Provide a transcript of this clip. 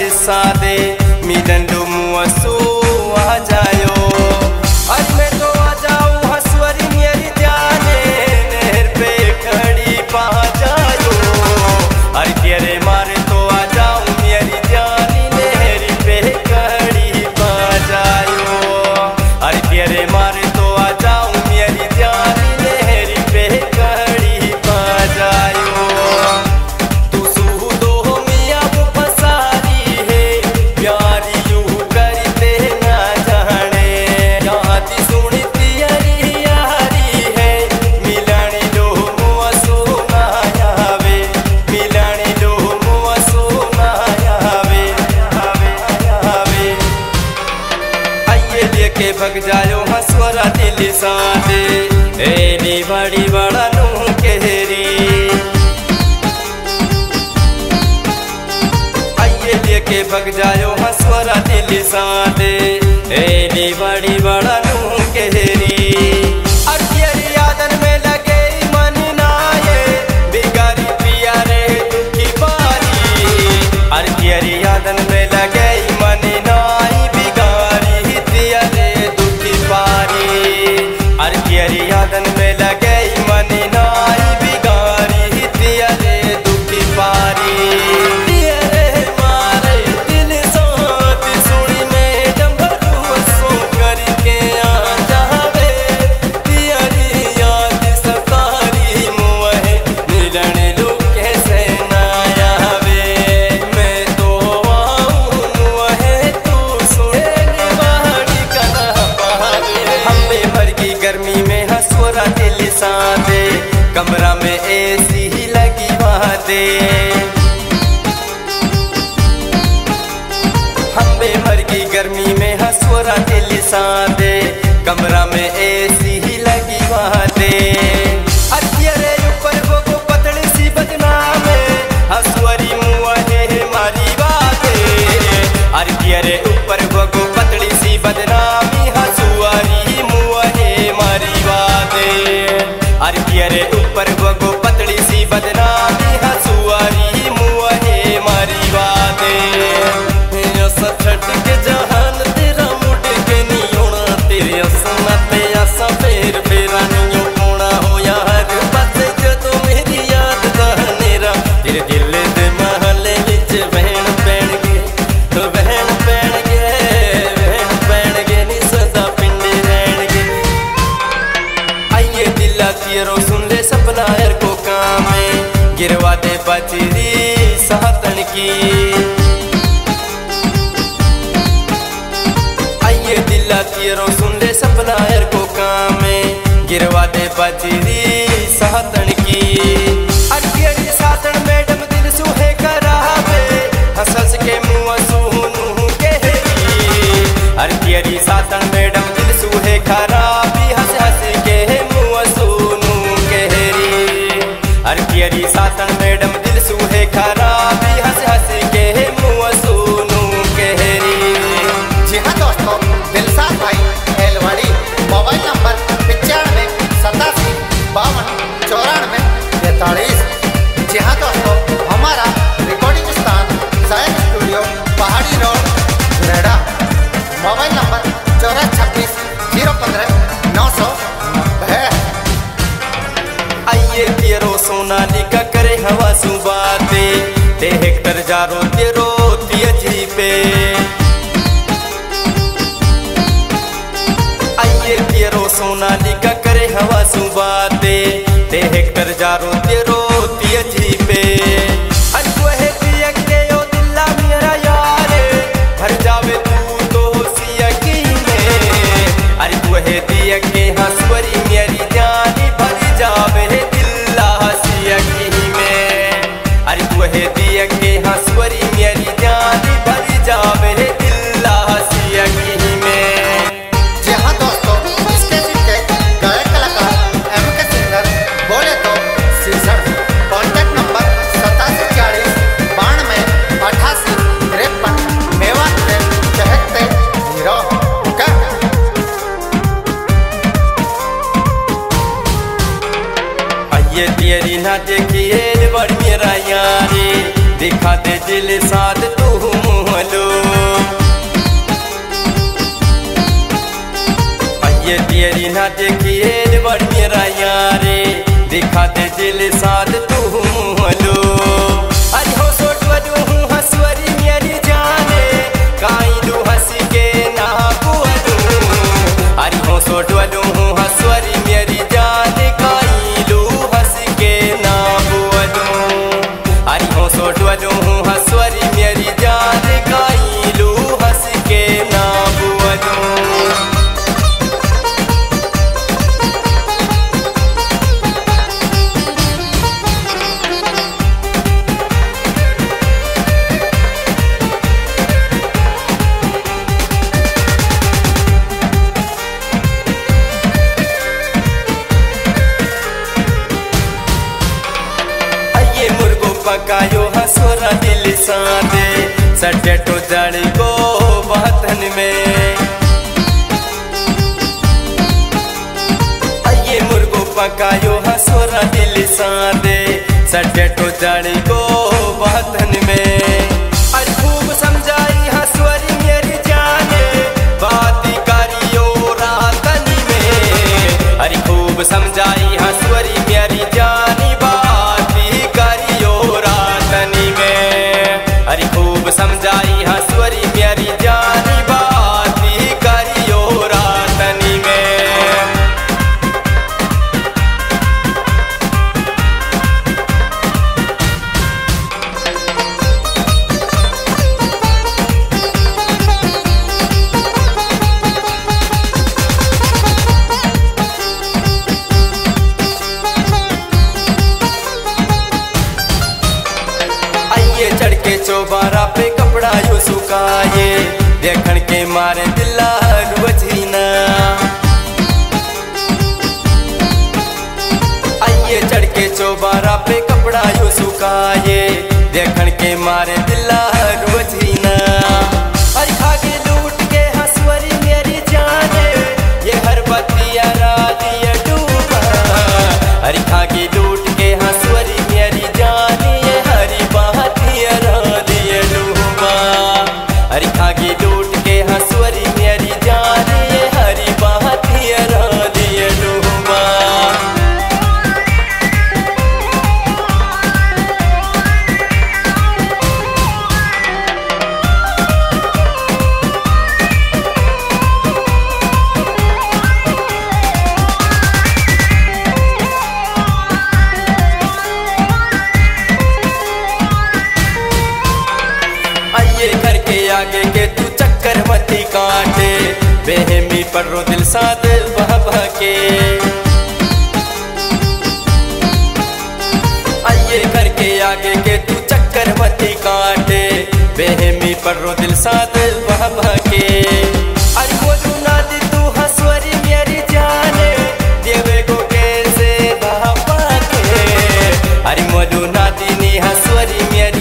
सादे मिलन लो मुआसो आ जायो। आज मैं तो आ जाऊं हंसवरी मेरी जाने नहर पे खड़ी पा जायो। अरे तेरे मारे तो आ जाऊं मेरी जानी नहर पे खड़ी पा जायो। अरे तेरे मारे तो आ जाऊं मेरी जानी नहर पे खड़ी पा जायो। तू सूदो मियां वो फसारी है प्यारी यूं करते ना जाने। याद सुनती यारी यारी है मिलानी लो मुआ सोना आवे। मिलानी लो मुआ सोना आवे आवे। आइए लेके भग जायो हंसवरा दिल सादे एली बड़ी बड़ा नूह केहरी। आइए लेके भग जायो हंसवरा दिल सादे एली बड़ी बड़ा नूह केहरी। अरतियरी यादन में लगे मन नाये बिगारी पिया रे दुखी बारी। अरतियरी यादन में लगे मन नाई बिगारी पिया रे दुखी बारी। अरतियरी यादन में लगे मन नाई बिगारी पिया रे दुखी बारी। पिया रे मारे दिल साथ सुनी में डमरू सो करके आ जावे। पियरी याद सतारी मुहे मिलन लो कैसे ना आवे। मैं तो आऊं मुहे तू सुने बाड़ी का ना पावे। हमें भर की गर्मी में हंसवरा दिल सादे कमरा में एसी ही लगी बादे। हमें भर की गर्मी में हंसवरा दिल सादे कमरा में एसी ही लगी बादे। अतियरे ऊपर वो पतली सी बदनाम हंसवरी मुआ है मारी बाते। अतियरे ऊपर वो पतली सी बदनामी हंसवरी मुआ है मारी बाते। अतियरे ऊपर वो पतली सी बदनामी हंसवरी मुआ है मारी बाते। सचट के जहान तेरा मुड़ के नहीं होना तेरे असना ते आसा फेर फेरा नहीं होना हो यार। बस जो तो मेरी याद दानेरा तेरे दिल दे महले विच बहन पैण गे तो बहन पैण गे नी सदा पिंडे रहन गे। आइए दिला तेरो सुन ले सपना यार को काम है गिरवा दे बचरी सातन की। दिला तेरो सुन ले सपना यार को काम है गिरवा दे बचरी सातन की। अरतियरी सातन मैडम दिल सुहे करावे हंस के मुआ सुनू केहरी। अरतियरी सातन मैडम दिल सुहे खराबी हंस हंस के मुआ सुनू केहरी। अरतियरी सातन मैडम दिल सुहे खराबी हंस हंस के मुआ सुनू केहरी। जी हाँ दोस्तों, दिलसाद भाई एलवाड़ी मोबाइल नंबर 95 87 52 94 43। जी हाँ दोस्तों, हमारा रिकॉर्डिंग स्थान Sayak studio Pahadi road Noida. Mobile number 94 015 990। आइए तेरो सोनाली का करे हवा सुबाते ते हेक्टर जारो तेरो तियजी पे। आइए तेरो सोनाली का करे हवा सुबाते ते हेक्टर जारो तेरो तियजी पे। अरे वह पिया के ओ दिला मेरा यारे भर जावे तू तो सिया की में। अरे वह दिया के हंसवरी मेरी जानी भर जावे दिल्ला सिया की में। अरे वह दिया के हंसवरी मेरी जानी भर जावे दिल्ला सिया की में। जी हाँ दोस्तों, इसके सिक्के गायक कलाकार एमके सिंगर बोले तो सीजन। Contact number 8740 92 88 53 Mewat 73 0। आइए तेरी ना देखिए बड़ मेरा यारी दिखा दे दिल साथ तू मुँह दिल साथ तू मुहलो अरे हो सोटवलू हूँ हसवरी मेरी जाने काइलू हंस के ना बुअलू अरे हो सोटवलू हूँ हसवरी मेरी जाने काइलू हंस के ना बुअलू अरे हो सोटवलू हूँ हसवरी मेरी जाने काइलू हंस के ना बुअलू। पकायो हसोरा दिल सादे सटेटो जड़ी को बहतन में ये मुर्गो पकायो हसोरा दिल सादे सटेटो जड़ी को बहतन में अरे खूब समझाई हसवरी मेरी जाने बाती करियो रातन में अरे खूब समझाई हसवरी मेरी जानी बाती करियो रातनी में अरे खूब समझाई हसवरी मेरी जानी बाती करियो रातनी में। चढ़ के चौबारा पे कपड़ा यो सुकाए देखण के मारे दिला रुझीना आइए चढ़ के चौबारा पे कपड़ा यो सुकाए देखण के मारे दिला रुझीना अरे खाके लूट के हसवरी मेरी जाने ये हर बतिया रातिया डूबा अरे खाके लूट के हसवरी मेरी जाने ये हरी बात हरी खागी लूट के हसवरी मेरी जान ये हरी बात दिए डूबा। घर के आगे के तू चक्कर मती काटे बेहमी पर रो दिल साथ बह बह के आइए घर के आगे के तू चक्कर मती काटे बेहमी पर रो दिल साथ बह बह के अरे बोलू ना दी तू हसवरी मेरी जाने देवे को कैसे बहा के अरे मोलू ना दी नी हसवरी मेरी